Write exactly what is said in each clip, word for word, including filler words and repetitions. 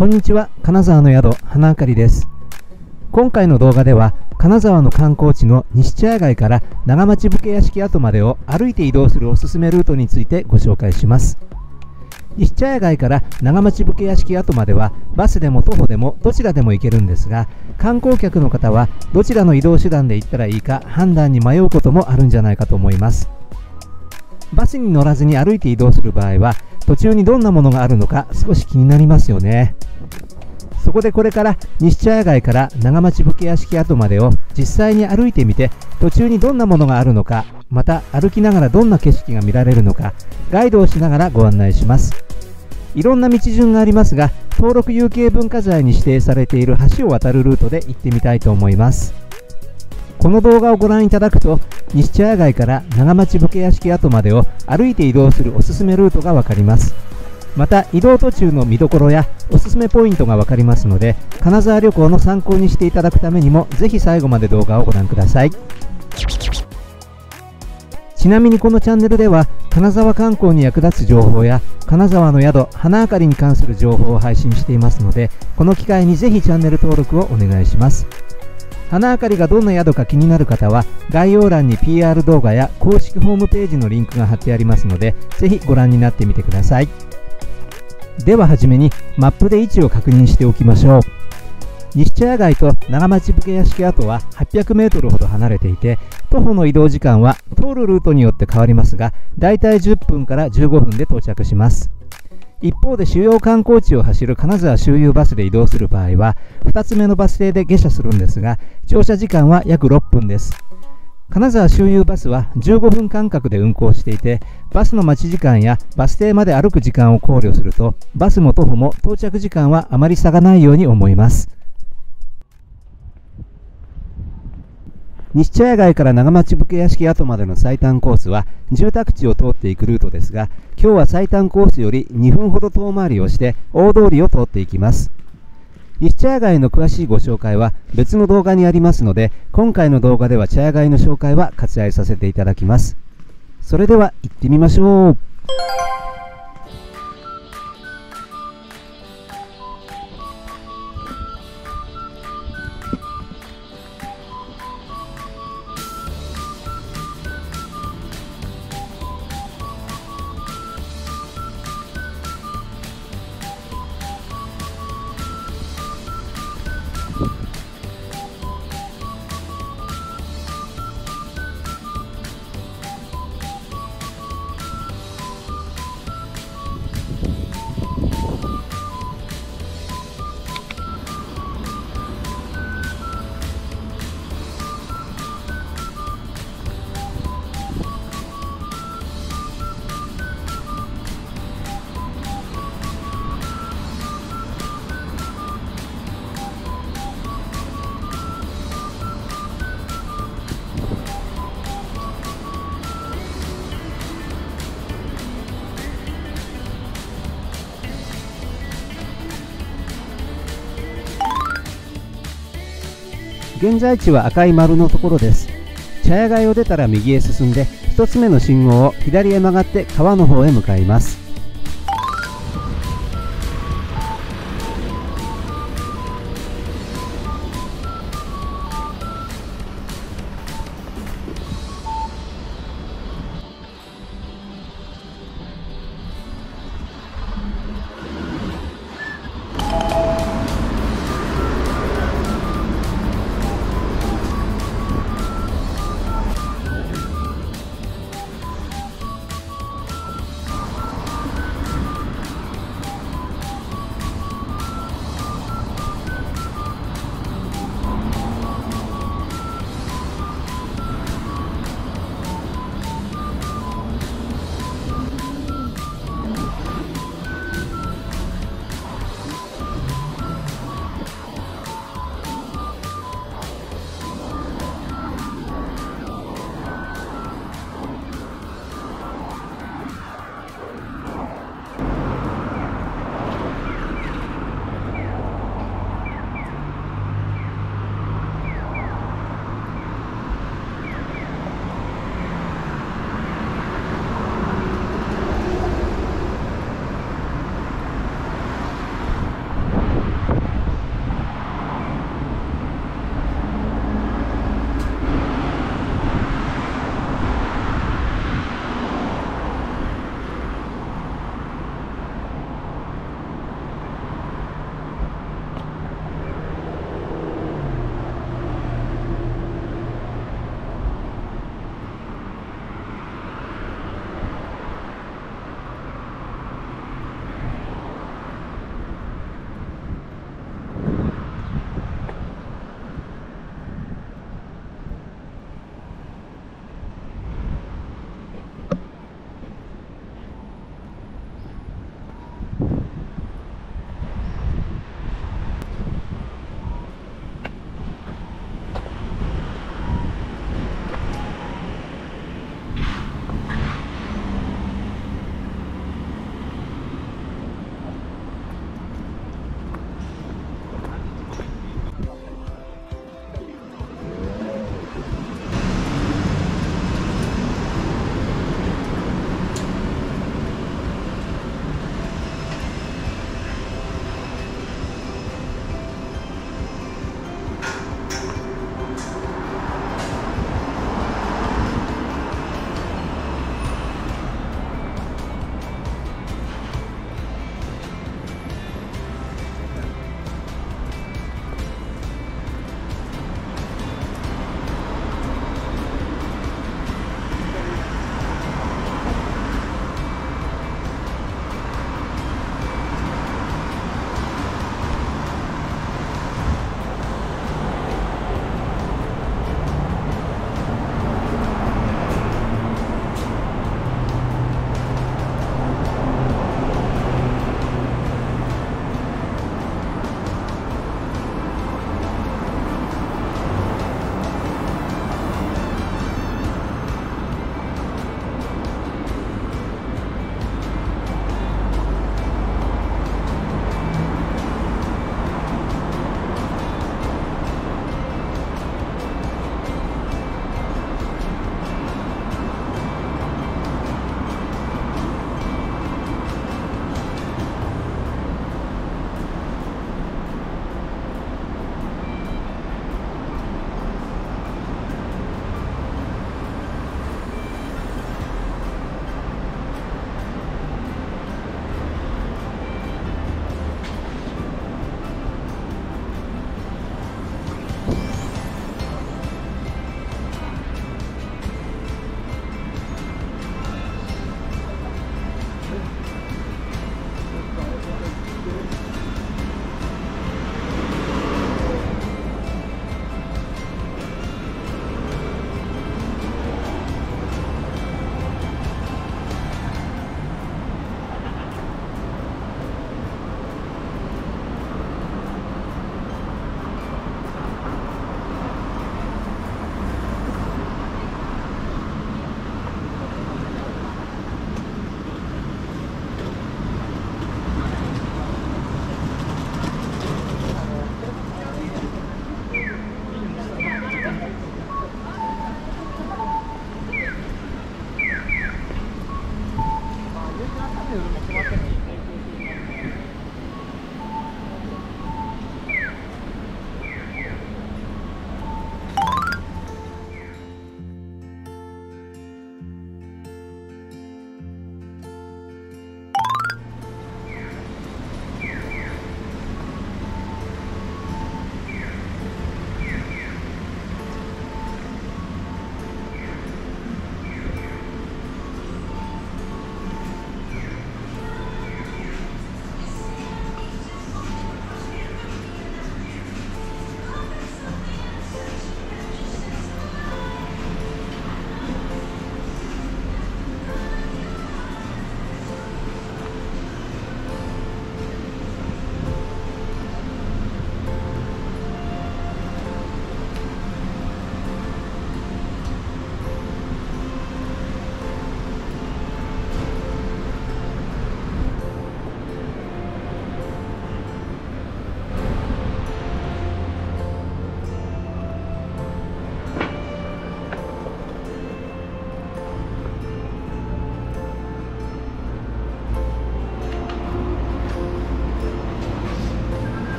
こんにちは、金沢の宿花あかりです。今回の動画では金沢の観光地の西茶屋街から長町武家屋敷跡までを歩いて移動するおすすめルートについてご紹介します。西茶屋街から長町武家屋敷跡まではバスでも徒歩でもどちらでも行けるんですが、観光客の方はどちらの移動手段で行ったらいいか判断に迷うこともあるんじゃないかと思います。バスに乗らずに歩いて移動する場合は途中にどんなものがあるのか少し気になりますよね。そこでこれから西茶屋街から長町武家屋敷跡までを実際に歩いてみて、途中にどんなものがあるのか、また歩きながらどんな景色が見られるのか、ガイドをしながらご案内します。いろんな道順がありますが、登録有形文化財に指定されている橋を渡るルートで行ってみたいと思います。この動画をご覧いただくと、西茶屋街から長町武家屋敷跡までを歩いて移動するおすすめルートがわかります。また移動途中の見どころやおすすめポイントがわかりますので、金沢旅行の参考にしていただくためにもぜひ最後まで動画をご覧ください。ちなみにこのチャンネルでは金沢観光に役立つ情報や金沢の宿花あかりに関する情報を配信していますので、この機会にぜひチャンネル登録をお願いします。花あかりがどんな宿か気になる方は概要欄に ピーアール 動画や公式ホームページのリンクが貼ってありますので、ぜひご覧になってみてください。でははじめにマップで位置を確認しておきましょう。西茶屋街と長町武家屋敷跡ははっぴゃくメートルほど離れていて、徒歩の移動時間は通るルートによって変わりますが、だいたいじゅっぷんからじゅうごふんで到着します。一方で主要観光地を走る金沢周遊バスで移動する場合はふたつめのバス停で下車するんですが、乗車時間は約ろっぷんです。金沢周遊バスはじゅうごふん間隔で運行していて、バスの待ち時間やバス停まで歩く時間を考慮すると、バスも徒歩も到着時間はあまり差がないように思います。西茶屋街から長町武家屋敷跡までの最短コースは住宅地を通っていくルートですが、今日は最短コースよりにふんほど遠回りをして大通りを通っていきます。西茶屋街の詳しいご紹介は別の動画にありますので、今回の動画では茶屋街の紹介は割愛させていただきます。それでは行ってみましょう。現在地は赤い丸のところです。茶屋街を出たら右へ進んでひとつめの信号を左へ曲がって川の方へ向かいます。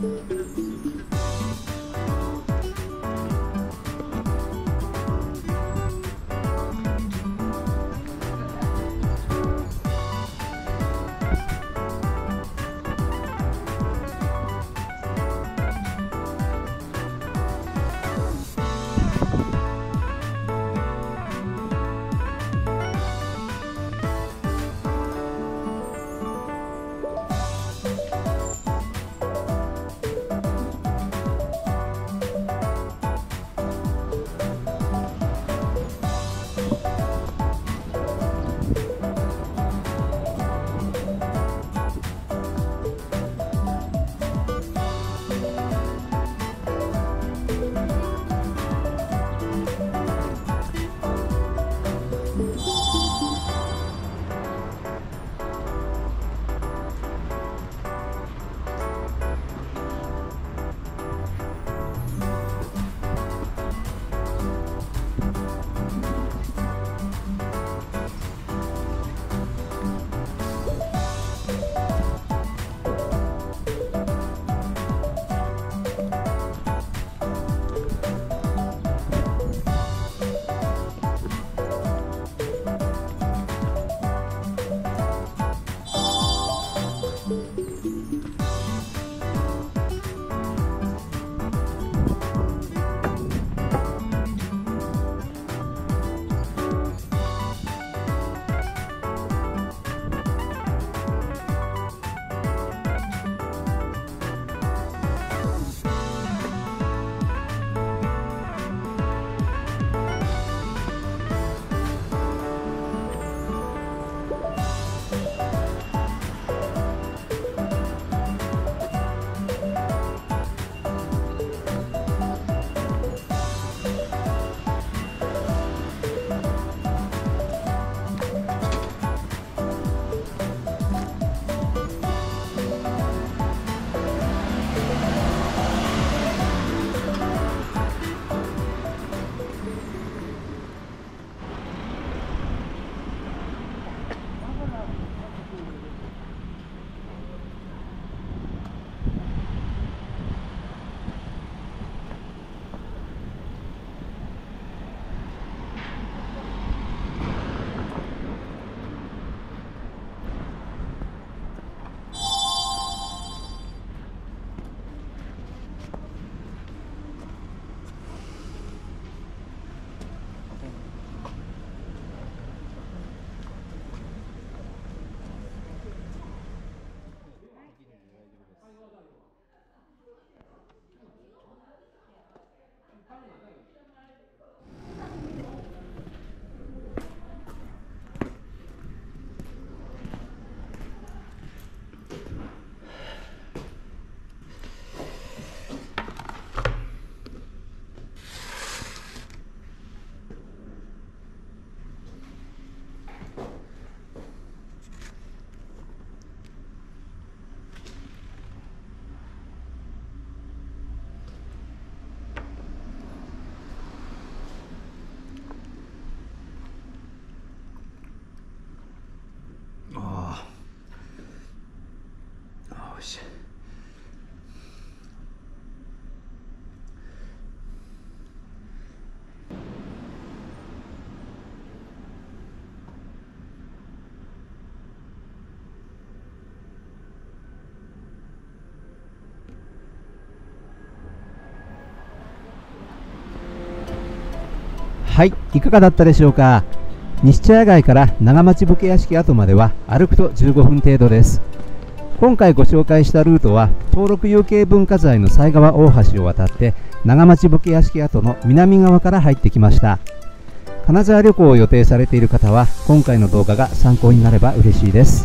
はい、いかがだったでしょうか。西茶屋街から長町武家屋敷跡までは歩くとじゅうごふん程度です。今回ご紹介したルートは登録有形文化財の犀川大橋を渡って長町武家屋敷跡の南側から入ってきました。金沢旅行を予定されている方は今回の動画が参考になれば嬉しいです。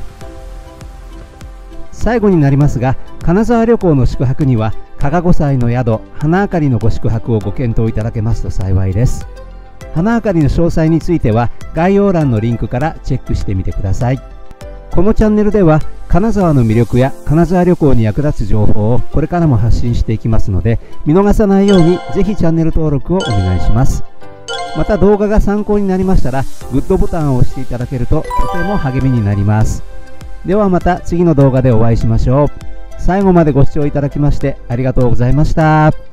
最後になりますが、金沢旅行の宿泊には加賀五歳の宿花あかりのご宿泊をご検討いただけますと幸いです。花あかりの詳細については概要欄のリンクからチェックしてみてください。このチャンネルでは金沢の魅力や金沢旅行に役立つ情報をこれからも発信していきますので、見逃さないようにぜひチャンネル登録をお願いします。また動画が参考になりましたらグッドボタンを押していただけるととても励みになります。ではまた次の動画でお会いしましょう。 最後までご視聴いただきましてありがとうございました。